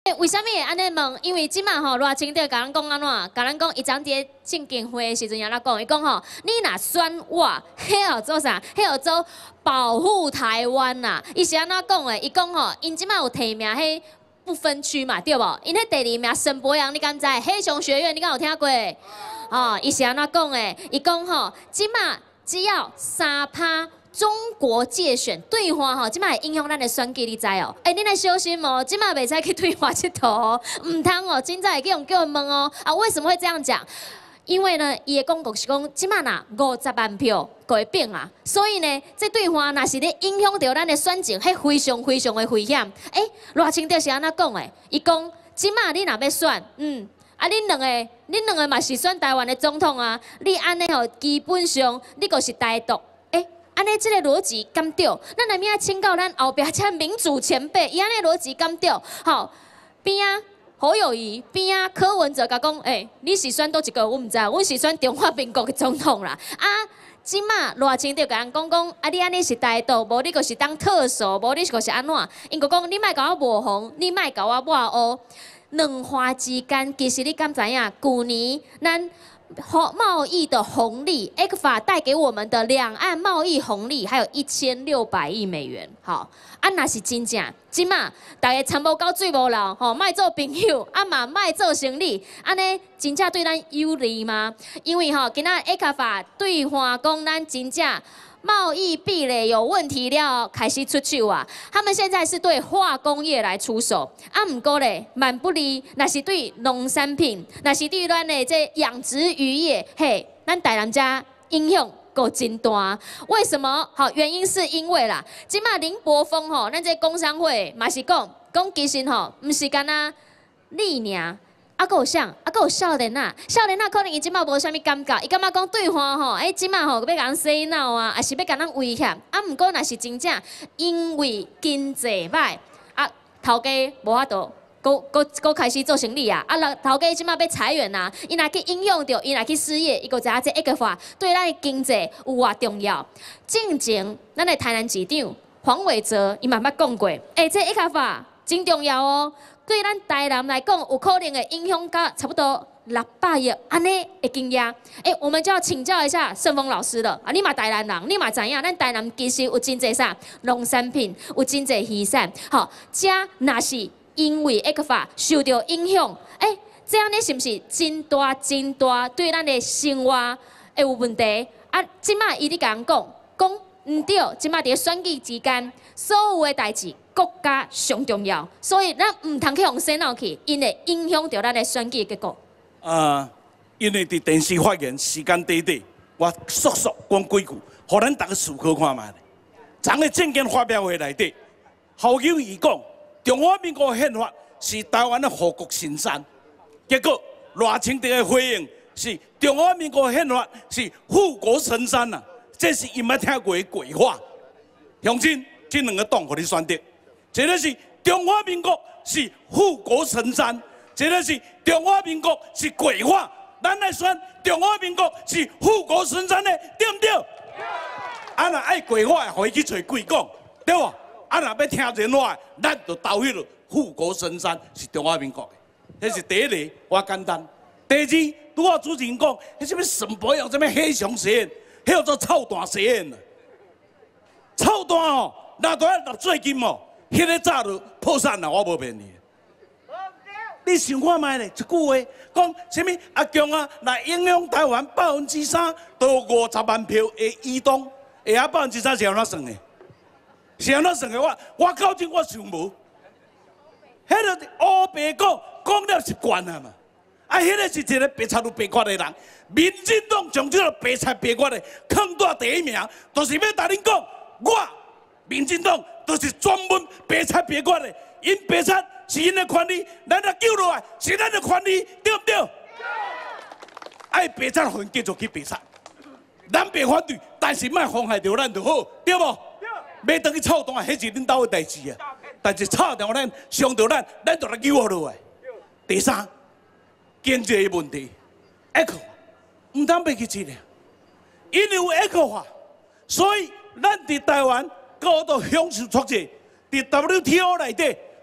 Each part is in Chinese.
为什么会安尼问？因为即马吼，赖清德甲咱讲安怎？甲咱讲，伊昨伫证监会的时阵，也来讲，伊讲吼，你若选我，迄要做啥？迄要做保护台湾呐。伊是安怎讲的？伊讲吼，因即马有提名迄不分区嘛，对无？因迄第2名沈博阳，你敢知？黑熊学院，你敢有听过？哦，伊是安怎讲的？伊讲吼，即马只要3%。 中国界选对华吼，即摆会影响咱的选举，你知哦？你来小心哦，即摆袂使去对华佚佗哦，唔通哦，今早会叫人问哦。啊，为什么会这样讲？因为呢，伊的广告是讲，即摆呐50万票会变啊，所以呢，这对华若是咧影响到咱的选情，迄非常的危险。赖清德是安怎讲的？伊讲，即摆你若要选，啊，恁两个嘛是选台湾的总统啊，你安尼吼，基本上你就是台独。 安尼这个逻辑敢对？咱来面请教咱后壁这民主前辈，伊安尼逻辑敢对？好，边啊侯友宜，边啊柯文哲甲讲，你是选倒一个？我唔知，我是选中华民国的总统啦。啊，即马赖清德甲人讲，啊你安尼是台独，无你就是当特首，无你就是安怎？因个讲你莫甲我抹红，你莫甲我抹黑。两花之间，其实你敢知影？旧年咱。 贸易的红利 ，ECFA 带给我们的两岸贸易红利还有1600亿美元。好，啊那是真正，即马大家参无到水无流，吼，卖做朋友，啊嘛卖做生意，安尼真正对咱有利吗？因为吼，今仔 ECFA 对华讲咱真正。 贸易壁垒有问题了，开始出手啊！他们现在是对化工业来出手，啊，唔过咧，蛮不利，那是对农产品，那是对咱的这养殖渔业，嘿，咱台南家影响够真大。为什么？好，原因是因为啦，即马林柏峰吼，咱这工商会嘛是讲其实吼，唔是干那你尔。 啊，搁有啥？啊，搁有少年啊！少年啊，可能伊即马无啥物感觉，伊感觉讲对方吼，即马吼要甲咱洗脑啊，还是要甲咱威胁？啊，毋过若是真正因为经济歹，啊，头家无法度，搁开始做生意啊！啊，头家即马要裁员啊，伊若去影响到，伊若去失业，伊搁知影这ECFA对咱的经济有偌重要。之前咱的台南市长黄伟哲伊嘛捌讲过，这ECFA真重要哦。 对咱台南来讲，有可能会影响到差不多600亿安尼的经验。我们就要请教一下盛峰老师了。啊，你嘛台南人，你嘛知影，咱台南其实有真济啥农产品，有真济渔产。好，这若是因为ECFA受到影响，这样呢是不是真大对咱的生活会有问题？啊，即马伊咧甲人讲唔对，即马伫选举之间，所有的代志。 国家上重要，所以咱唔通去用洗脑去，因会影响到咱的选举结果。 因为伫电视发言时间短，我速讲几句，互咱大家思考看卖。昨个政见发表会内底，侯友宜讲中华民国宪法是台湾的护国神山，结果赖清德的回应是中华民国宪法是护国神山啊，这是伊捌听过的鬼话。乡亲，这两个党互你选择。 一个是中华民国是护国神山，一个是中华民国是鬼话。咱来选中华民国是护国神山的，对不对？啊，若爱鬼话，互伊去找鬼讲，对无？啊，若要听人话，咱就投迄个护国神山是中华民国的，迄是第一个，我简单。第二，拄我主持人讲，迄什么沈博阳，什么黑熊实验，迄叫做臭蛋实验啊！臭蛋哦，那都要入最近哦。 迄个早就破产啦，我无骗你。你想看卖咧？一句话讲什么？阿强啊，来影响台湾3%到50万票的移动，下3%是安怎算的？是安怎算的？我考证我想无。迄个乌白讲了习惯啊嘛。啊，迄个是一个白贼有白骨的人，民进党将这个白贼白骨的放在第一名，就是要甲恁讲，我民进党。 都是专门白贼白骨的，因白贼是因的权利，咱若救落来是咱的权利，对不对？爱白贼，互因继续去白贼，咱袂反对，但是莫妨害到咱就好，对无？要等去操蛋，迄是恁兜的代志啊。但是吵到咱，伤到咱，咱就来救落来。第三，经济的问题，ECFA唔通袂去治疗，因为有ECFA，所以咱伫台湾。 高度享受出者，伫 WTO 内底，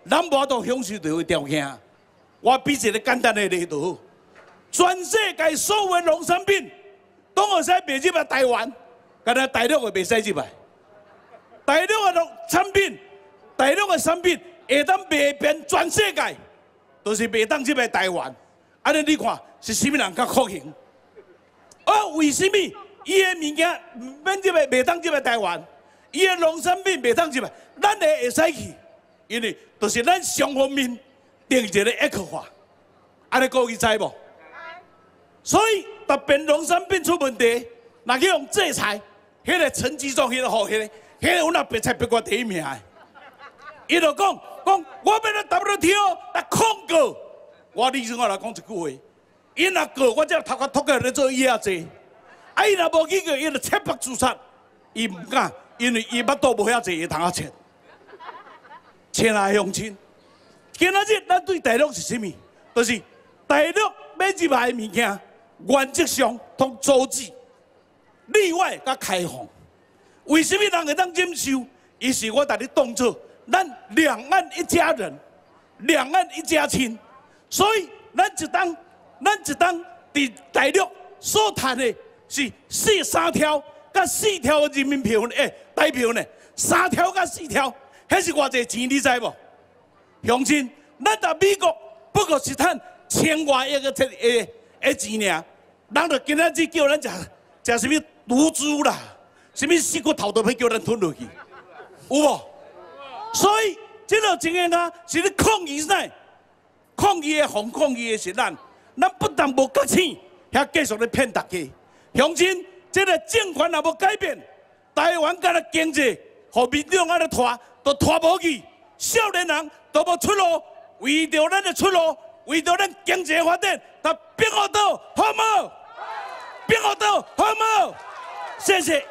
咱无都享受到的条件。我比一个简单的例子，全世界所有的农产品都会使卖入来台湾，但是大陆会袂使入来。大陆的农产品，大陆的产品会当卖遍全世界，都是袂当入来台湾。安尼你看是啥物人较可行？为什么伊的物件免入来，袂当入来台湾？伊的农产品袂当入来，咱会使去，因为就是咱双方面定一个约束法。安尼各位知无？所以特别农产品出问题，若去用制裁，迄个陈吉仲，迄个好，迄个阮也白菜别国第一名的，伊就讲我要来 WTO 来控告。我理事我来讲一句话，伊若告我，才头壳脱个咧做伊遐济。伊若无去告，伊就切腹自杀。伊唔敢，因为伊巴肚无遐济，伊通啊切。亲爱乡亲，今仔日咱对大陆是啥物？就是大陆要入来的物件，原则上通阻止、例外甲开放。为什么人会当忍受？伊是我带你当作咱两岸一家人，两岸一家亲。所以咱一当伫大陆所谈的是43条甲4条的人民票呢，台票呢，3条甲4条，迄是偌济钱，你知无？乡亲，咱到美国不过是赚1000外亿个钱尔，人就今仔日叫咱食什么毒猪啦，什么死骨头都要叫咱吞落去，有无？所以这个情形啊，是咧抗议啥？抗议的防抗议的是咱不但无觉醒，还继续咧骗大家。乡亲，这个政权也无改变，台湾甲咱经济，互民众安尼拖，都拖无去。少年人都无出路，为着咱的出路，为着咱经济发展，他变好倒好无？变好倒好无？谢谢。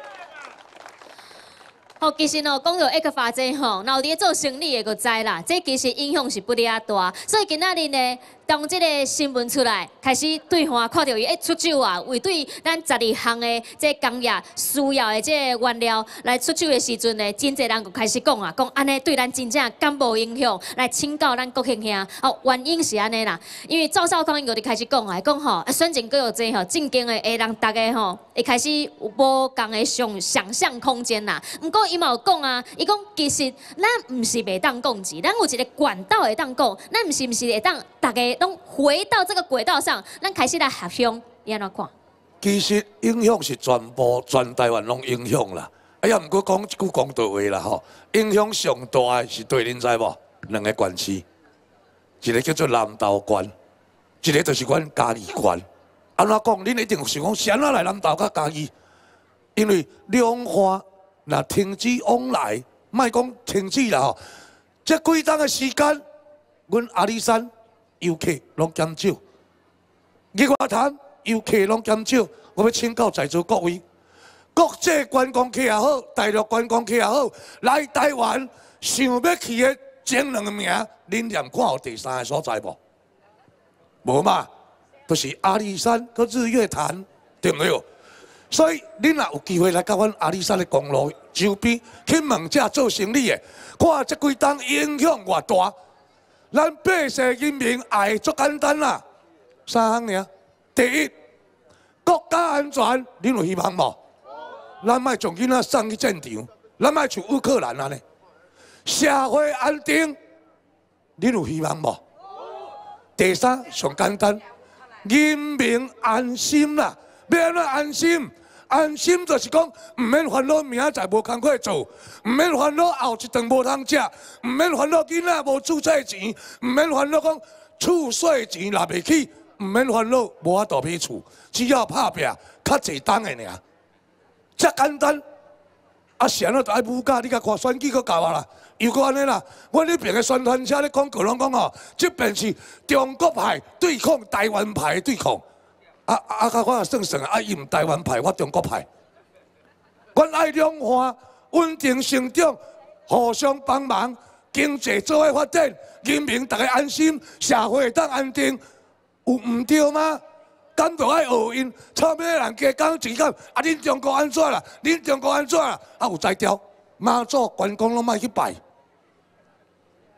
吼，其实哦，讲到X法这吼，然后伫做生意的个知啦，这其实影响是不哩啊大，所以今仔日呢，当这个新闻出来，开始对方看到伊出手啊，为对咱12项的这工业需要的这原料来出手的时阵呢，真侪人就开始讲啊，讲安尼对咱真正敢无影响，来请教咱国庆兄。哦，原因是安尼啦，因为赵少康伊就开始讲啊，讲吼，选情各有这吼，正经的会让大家吼会开始有无共的想象空间啦。不过伊嘛有讲啊，伊讲其实咱唔是袂当讲钱，咱有一个管道会当讲，咱唔是会当大家拢回到这个轨道上，咱开始来合乡，你安怎看？ 其实影响是全台湾拢影响啦。哎呀，毋过讲一句公道话啦吼，影响上大的是对恁知无？2个县市，一个叫做南投县，一个就是阮嘉义县。安怎讲？恁一定想讲，是安怎来南投甲嘉义？因为两岸若停止往来，莫讲停止啦吼，这几冬的时间，阮阿里山游客拢减少，日月潭游客拢减少。我要请教在座各位，国际观光客也好，大陆观光客也好，来台湾想要去的前2个名，恁念看有第3个所在无？无嘛，就是阿里山佮日月潭，对唔对？所以恁若有机会来到阮阿里山的公路周边去问这做生意的，看这几冬影响偌大。咱百姓人民爱足简单啦，3项尔。第一，国家安全，恁有希望无？咱莫将囡仔送去战场，咱莫像乌克兰安尼。社会安定，恁有希望无？第三，上简单，人民安心啦。要安怎安心？安心就是讲，唔免烦恼明仔载无工课做，唔免烦恼后一顿无通食，唔免烦恼囡仔无注册钱，唔免烦恼讲厝税钱拿袂起，唔免烦恼无法度买厝，只要拍拼，较济当的尔，遮简单。啊，是安怎就爱武价？你甲看选举搁搞啊啦，又搁安尼啦。阮迄边的宣传车咧广告拢讲吼，这边是中国派对抗台湾派对抗。我也算算啊，伊唔台湾派，我中国派。阮爱两岸稳定成长，互相帮忙，经济做伙发展，人民大家安心，社会会当安定，有唔对吗？敢就爱学因，臭咩人家讲钱讲，啊恁中国安怎啦？恁中国安怎啦？啊有才调，妈祖关公拢莫去拜。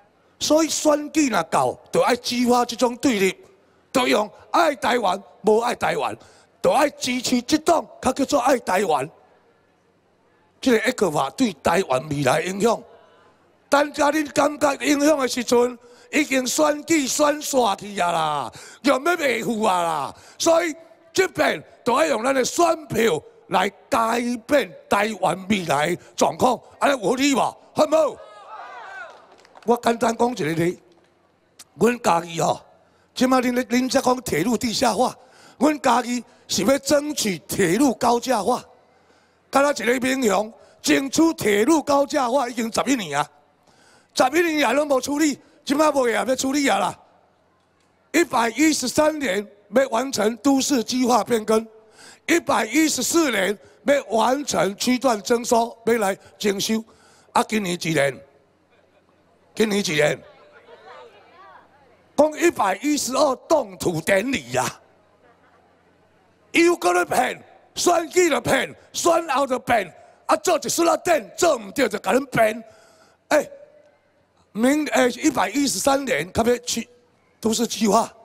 所以选举若到，就爱激发这种对立，就用爱台湾无爱台湾，就爱支持这党，较叫做爱台湾。这个一句话对台湾未来影响，等家恁感觉影响的时阵，已经选举选煞去啊啦，用要维护啊啦，所以这边就爱用咱的选票来改变台湾未来状况，安尼有理无？好无？我简单讲一个例，阮家己吼，即马恁则讲铁路地下化，阮家己是要争取铁路高架化。敢若一个民雄争取铁路高架化已经11年啊，11年也拢无处理，即马无也要处理啊啦。113年要完成都市计划变更，114年要完成区段征收，要来征收。啊，今年几年？今年几年？讲112动土典礼呀，又搁咧骗，选举就骗，选后就骗，啊做一出啊电，做唔对就甲恁骗。113年较要去都市计划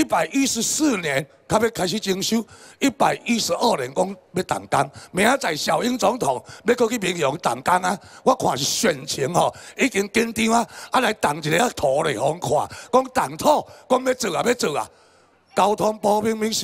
，114年较要开始征收，112年讲要动工，明仔载小英总统要过去民雄动工啊！我看是选情吼，已经紧张啊，啊来动一个图来互看，讲动土，讲要做啊要做啊！交通部明明是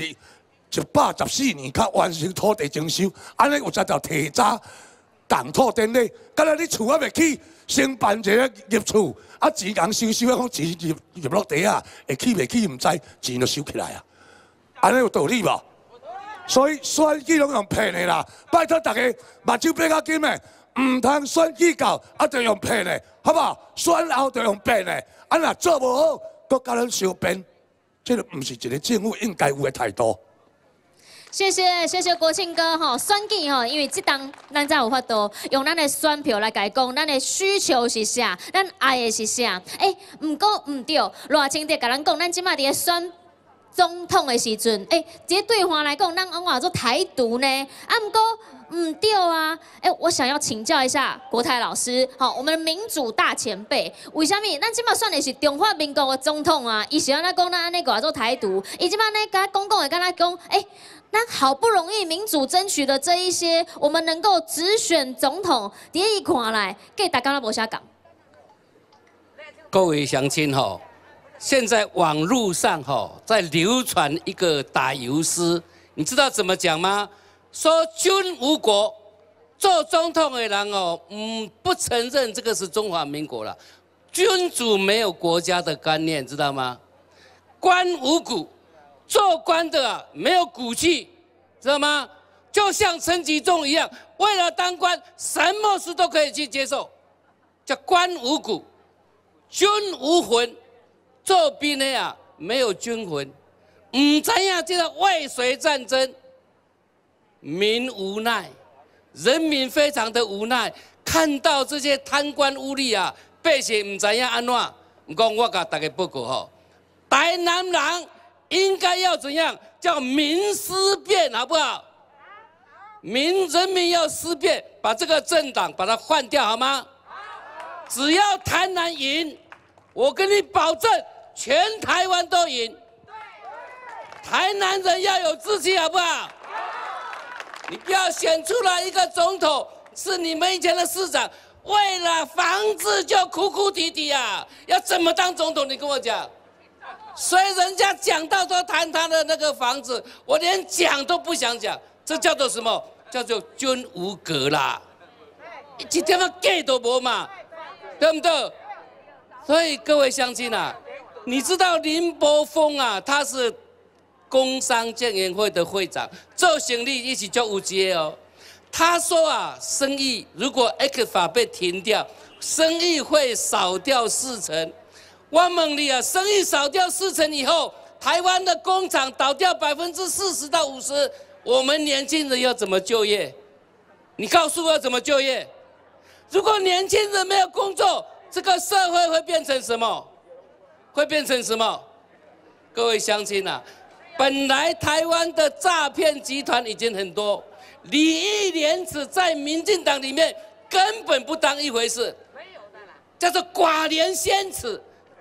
114年才完成土地征收，安尼有才条提早动土典礼，敢若你厝还未起，先办一个入厝，啊钱共收收，讲钱入落地啊，会起未起唔知，钱就收起来啊！安尼有道理无？所以选举拢用骗的啦！拜托大家目睭闭较紧的，唔通选举到啊就用骗的，好不好？选后就用骗的，啊若做无好，搁甲咱相骗，这个唔是一个政府应该有的态度。 谢谢国庆哥吼，选举吼，因为这当咱才有法度用咱的选票来改讲，咱的需求是啥，咱爱的是啥。唔过唔对，赖清德甲咱讲，咱即马伫咧选总统的时阵，这对话来讲，咱往话做台独呢，唔过唔对啊。我想要请教一下国泰老师，好，我们民主大前辈，为什么咱即马选的是中华民国的总统啊？伊是安怎讲咱安尼话做台独？伊即马呢，甲讲的跟他讲，那好不容易民主争取的这一些，我们能够直选总统，第一看来，给大家无啥讲。 各位乡亲吼，现在网络上在流传一个打油诗，你知道怎么讲吗？说君无国，做总统的人不承认这个是中华民国了。君主没有国家的观念，知道吗？官无骨。做官的没有骨气，知道吗？就像陈吉仲一样，为了当官，什么事都可以去接受，叫官无骨，君无魂。做兵的没有军魂，唔知呀，这个渭水战争，民无奈，人民非常的无奈，看到这些贪官污吏百姓唔知呀安怎。唔讲我甲大家报告台南人。应该要怎样？叫民思变，好不好？人民要思变，把这个政党把它换掉，好吗？只要台南赢，我跟你保证，全台湾都赢。台南人要有志气，好不好？你不要选出来一个总统，是你们以前的市长，为了房子就哭哭啼啼要怎么当总统？你跟我讲。所以人家讲到都谈他的那个房子，我连讲都不想讲，这叫做什么？叫做君无格啦，一点仔假都无嘛，对不对？所以各位乡亲你知道林柏峰他是工商建研会的会长，做生意一起就有节哦。他说生意如果 X 法被停掉，生意会少掉40%。我问你生意少掉40%以后，台湾的工厂倒掉40%到50%，我们年轻人要怎么就业？你告诉我怎么就业？如果年轻人没有工作，这个社会会变成什么？会变成什么？各位乡亲本来台湾的诈骗集团已经很多，礼义廉耻在民进党里面根本不当一回事，叫做寡廉鲜耻。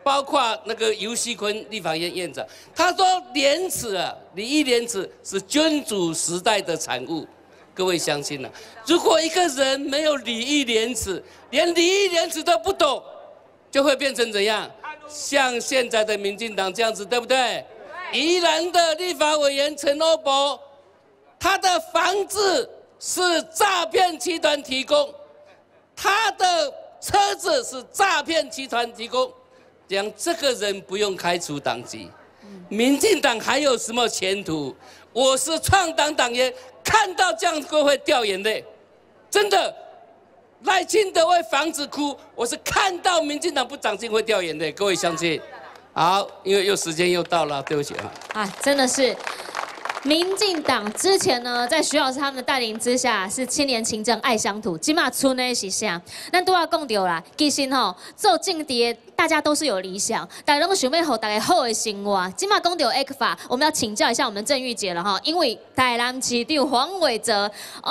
包括那个游锡堃立法院院长，他说廉耻啊，礼义廉耻是君主时代的产物。各位相信了，如果一个人没有礼义廉耻，连礼义廉耻都不懂，就会变成怎样？像现在的民进党这样子，对不对？宜兰的立法委员陈欧博，他的房子是诈骗集团提供，他的车子是诈骗集团提供。讲这个人不用开除党籍，民进党还有什么前途？我是创党党员，看到这样都会掉眼泪，真的。赖清德为房子哭，我是看到民进党不长进会掉眼泪。各位相信？好，因为时间又到了，对不起啊。 哎，真的是。民进党之前呢，在徐老师他们的带领之下，是青年勤政爱乡土，今嘛出那是啥？咱都要讲到啦，其实吼做政敌的大家都是有理想，但拢想要给大家好的生活。今嘛讲到 ECFA， 我们要请教一下我们郑玉姐了哈，因为台南市长黄伟哲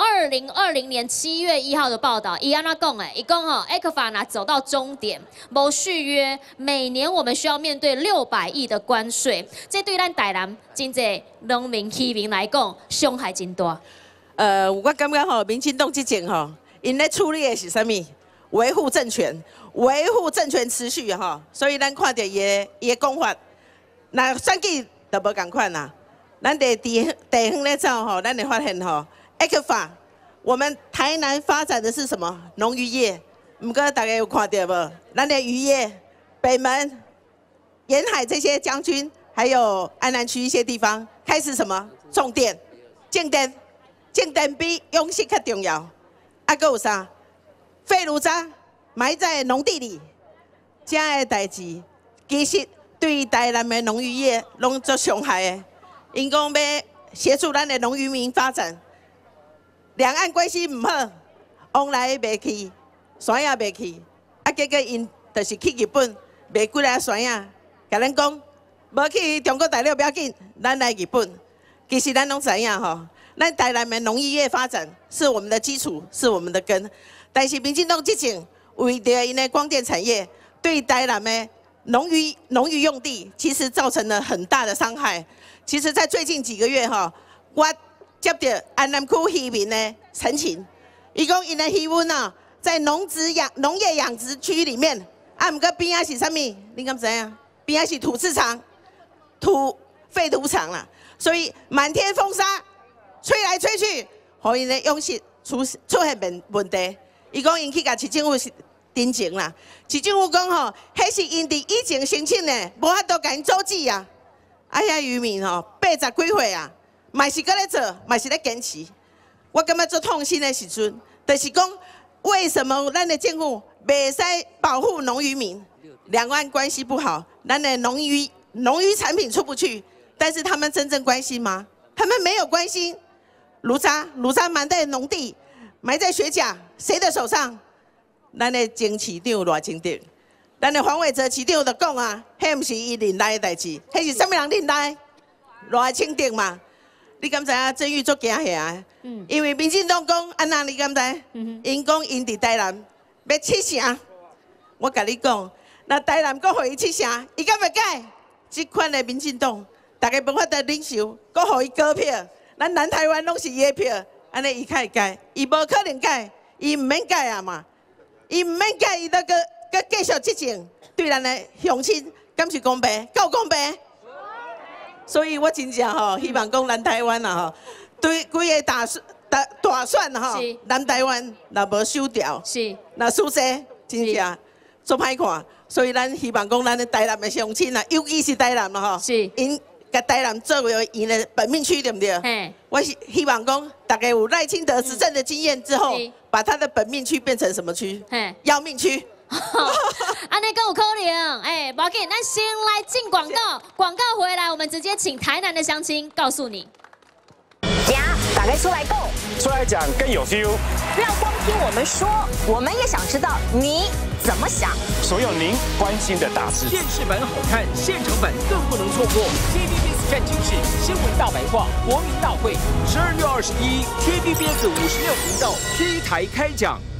2020年7月1号的报道，伊安怎讲诶？伊讲吼 ECFA 呢走到终点，无续约，每年我们需要面对600亿的关税，这对咱台南真济农民渔民来讲，伤害真大。 我感觉吼，民进党之前吼，因咧处理的是啥物？维护政权，维护政权持续吼，所以咱看到伊的讲法，那选举就无共款啦。咱地方咧走吼，咱会发现吼 ，ECFA 我们台南发展的是什么？农渔业。唔过大家有看到无？咱的渔业，北门、沿海这些将军，还有安南区一些地方开始什么种电、种电，种电比用息较重要。啊，搁有啥？废炉渣埋在农地里，这样的代志，其实对台南的农渔业拢做伤害的。因讲要协助咱的农渔民发展，两岸关系唔好，往来袂去，山也袂去，啊，结果因就是去日本卖几来山啊，甲咱讲，无去中国大陆不要紧，咱来日本。其实咱拢知影吼，咱台南的农渔业发展是我们的基础，是我们的根。但是民进党之前为着因的光电产业，对台南的农渔用地，其实造成了很大的伤害。其实，在最近几个月哈，我接到安南区渔民的陈情，伊讲因的渔温啊，在农业养殖区里面，啊，毋过边仔是啥物？你敢知影？边仔是土市场、废土场啦，所以满天风沙，吹来吹去，互因的用息出现问题。伊讲因去甲市政府申请啦，市政府讲吼，迄是因伫以前申请的，无法度甲因阻止啊。啊遐渔民吼，80几岁啊，嘛是搁咧做，嘛是咧坚持。我感觉做痛心的时阵，就是讲为什么咱的政府袂使保护农渔民？两岸关系不好，咱的农渔产品出不去，但是他们真正关心吗？他们没有关心。炉渣埋在农地，埋在学甲，谁的手上？咱的前市长赖清德。咱的黄伟哲市长就讲啊，迄毋是伊领来的代志，迄是啥物人领来？赖清德嘛。你敢知影郑玉足惊吓？因为民进党讲安那，你敢知？因讲因伫台南要7成，我甲你讲，那台南阁互伊7成，伊敢袂改？即款的民进党，大家无法度领袖，阁互伊高票，咱南台湾拢是伊的票，安尼伊较会改？伊无可能改，伊毋免改啊嘛，伊毋免改，伊都阁继续执政，对咱的乡亲，敢是公平？够公平？所以我真正吼，希望讲南台湾啊吼，对规个大选吼，南台湾若无收掉，若输势真正做歹看。所以咱希望讲咱的台南的乡亲啊，尤其是台南嘛吼，因甲台南作为因的本命区，对不对？我希望讲大家有赖清德执政的经验之后，把他的本命区变成什么区？要命区。 安尼更有可能，不要紧，咱先来进广告，广告回来，我们直接请台南的乡亲告诉你。 打开出来购， 出来讲更有 feel。 不要光听我们说，我们也想知道你怎么想。 所有您关心的大事， 电视版好看，现场版更不能错过。TVBS 战情室新闻大白话国民大会，12月21 TVBS 56频道 T 台开讲。